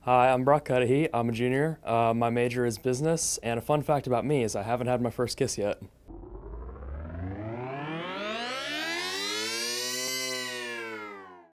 Hi, I'm Cudahy. I'm a junior. My major is business, and a fun fact about me is I haven't had my first kiss yet.